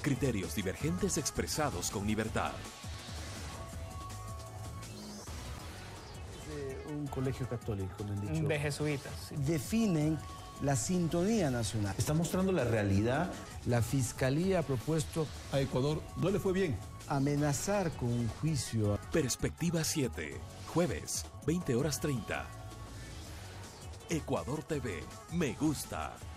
Criterios divergentes expresados con libertad. De un colegio católico, me han dicho. De jesuitas. Sí. Definen la sintonía nacional. Está mostrando la realidad. La Fiscalía ha propuesto a Ecuador no le fue bien. Amenazar con un juicio. Perspectiva 7, jueves, 20:30. Ecuador TV, me gusta.